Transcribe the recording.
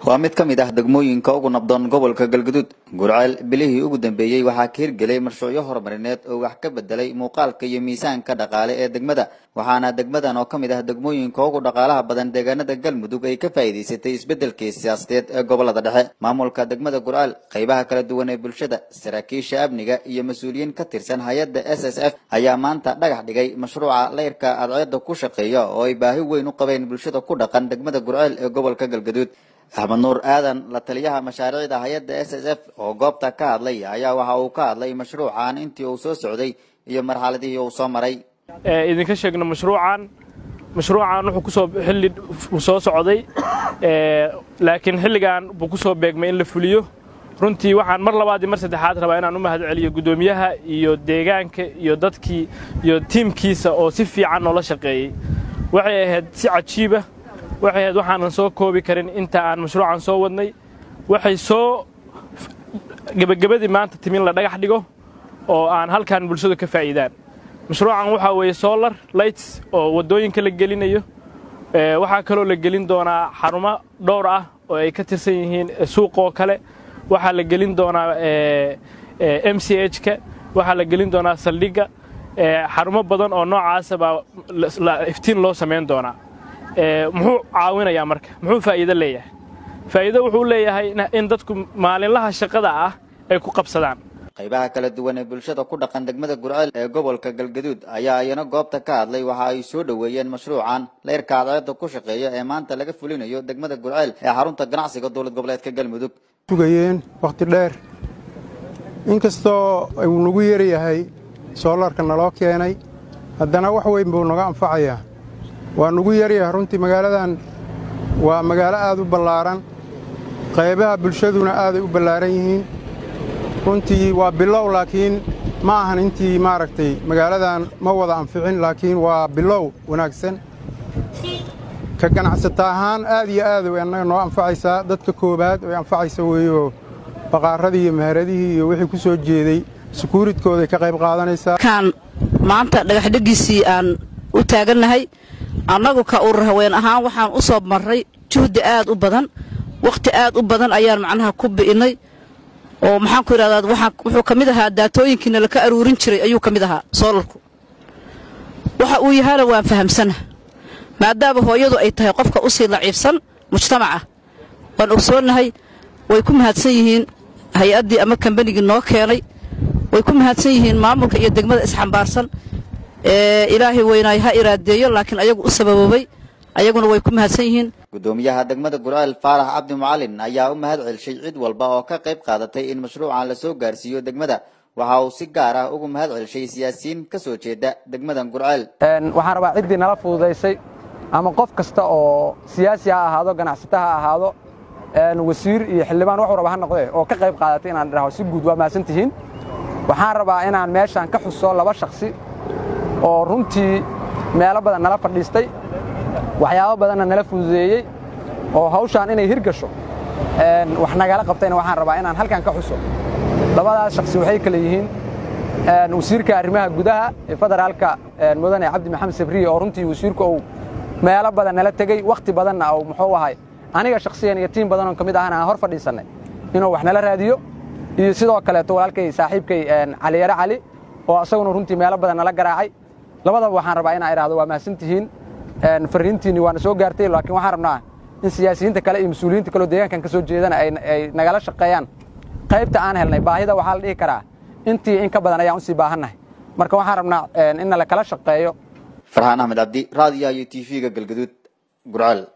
waa mid ka mid ah degmooyinka ugu nabdoon gobolka Galgaduud. Gurceel bilihii ugu dambeeyay waxaa ka hirgelay mashruucyo horumarineed oo wax ka bedelay muuqaalka iyo miisaanka dhaqaale ee degmada. Waxaana degmadan oo ka mid ah degmooyinka ugu dhaqaalaha badan deegaanada Galmudug ay ka faa'iideysatay isbedelkii siyaasadeed ee gobolada dhexe. Maamulka degmada Gurceel, qaybaha kala duwan ee bulshada, saraakiisha amniga iyo mas'uuliyiin ka tirsan hay'adda SSF ayaa maanta dhagax dhigay mashruuca leyrka cadceedda ku shaqeeya oo ay baahi weyn u qabeen bulshada ku dhaqan degmada Gurceel ee gobolka Galgaduud. Ahmed Nuur Aadan, la taliyaha mashaariicda hay'adda SSF oo goobta ka hadlay ayaa waxa uu ka hadlay mashruucan intii uu soo socday iyo marxaladihii uu soo maray. idinka sheegno mashruucan wuxuu ku soo xilli soo socday laakiin xilligan buu ku soo beegmay in la fuliyo. runtii waxaan mar labaad iyo mar saddexaad rabaa inaan u mahadceliyo gudoomiyaha iyo deegaanka iyo dadkii iyo tiimkiisa oo si fiican noola shaqeeyay. waxay ahayd si cajiib ah, waxay ahayd waxaan soo koobi karin inta aan mashruucan soo wadnay. waxay soo gabagabadii maanta timin la dhagax dhigo oo aan halkan bulshada ka faa'iidaan. mashruucan waxa weeye solar lights oo wadooyinka la gelinayo. waxaa kaloo la gelin doonaa xarumo dhowr ah oo ay ka tirsan yihiin suuq oo kale. waxaa la gelin doonaa MCH-ka, waxaa la gelin doonaa saldhigga, xarumo badan oo noocaas baa iftiin loo sameyn doonaa. muxuu caawinayaa marka? muxuu faa'iido leeyahay? faa'iido wuxuu leeyahay in dadku maalinlaha shaqada ah ay ku qabsadaan. qaybaha kala duwan ee bulshada ku dhaqan degmada Gurceel ee gobolka Galgaduud ayaa ayana goobta ka hadlay. waxa ay soo dhaweeyeen mashruucan leyrka cadceedda ku shaqeeya ee maanta laga fulinayo degmada Gurceel ee xarunta ganacsiga dowlad goboleedka Galmudug. sugayeen waqti dheer inkastoo uu nagu yeerayahay soolarka naloo keenay, haddana wax weyn buu naga anfacayaa. waa nagu yeerayahay runtii. magaaladan waa magaalo aad u ballaaran, qaybaha bulshaduna aaday u ballaaran yihiin. runtii waa bilow, laakiin ma ahan intii maaragtay magaaladan ma wada anficin, laakiin waa bilow wanaagsan. ka ganacsata ahaan aad iyo aad way annaga noo anfacaysaa. dadka koobaad way anfacaysa weeyoo baqaaradii iyo meheradihii iyo wixii ku soo jeeday sukuuridkooday ka qayb qaadanaysaa. kan maanta dhagaxdhigiisii aan u taagannahay annagu ka urur haween ahaan waxaan u soo marray juhdi aad u badan, waqti aad u badan ayaan macnaha ku bi'inay. oo maxaan ku yiraahdaa wuxuu ka mid ahaa daatooyinkiina la ka aruurin jiray ayuu ka mid ahaa soolarku. waxa uu yahay waan fahamsanahay maadaama hooyadu ay tahay qofka u sii laciibsan mujtamaca. waan ogsoonahay way ku mahadsan yihiin hay'addii ama kambanigii noo keenay, way ku mahadsan yihiin maamulka iyo degmada isxambaarsan. ilaahay weynaay ha iraadeeyo, laakiin ayagu u sababay ayaguna way ku mahadsan yihiin. gudoomiyaha degmada Gurceel Faarax Cabdi Macalin ayaa u mahadcelisay cid walba oo ka qayb qaadatay in mashruucan la soo gaarsiiyo degmada. waxa uu si gaar ah ugu mahadcelisay siyaasiyiin ka soo jeeda degmadan Gurceel. waxaan rabaa ciddii nala fududaysay ama qof kasta oo siyaasi ha ahaado, ganacsata ha ahaado, wasiir iyo xildhibaan wuxuu raba ha noqdee oo ka qayb qaadatay inaan dhaho si guud waa mahadsan tihiin. waxaan rabaa inaan meeshaan ka xuso laba shakhsi oo runtii meelo badan nala fadhiistay, waxyaabo badanna nala fududeeyey oo hawshaan inay hirgasho wax nagala qabtayna waxaan rabaa inaan halkan ka xuso. labadaas shakhsi waxay kale yihiin wasiirka arrimaha gudaha ee federaalka mudane Cabdi Maxamed Sabriye oo runtii wasiirku uu meelo badan nala tegay, waqti badanna uu muxuu ahay aniga shakhsiyan iyo tiim badan oo kamid ahna aan hor fadhiisanay inuu wax nala raadiyo. iyo sidoo kale walaalkay saaxiibkay Cali Yare Cali oo asaguna runtii meelo badan nala garaacay. labadaba waxaan rabaa inaan iraahdo waa mahadsan tihiin. fariintiini waana soo gaartay, laakiin waxaan rabnaa in siyaasiyiinta kale iyo mas'uuliyiinta kale deegaankan ka soo jeedana ay nagala shaqeeyaan. qaybta aan helnay baahida waxaa la dhihi karaa intii in ka badan ayaan u sii baahannahay. marka waxaan rabnaa in la kala shaqeeyo. Farhaan Ahmed Abdi, Radio TV-ga Galgaduud, Gurceel.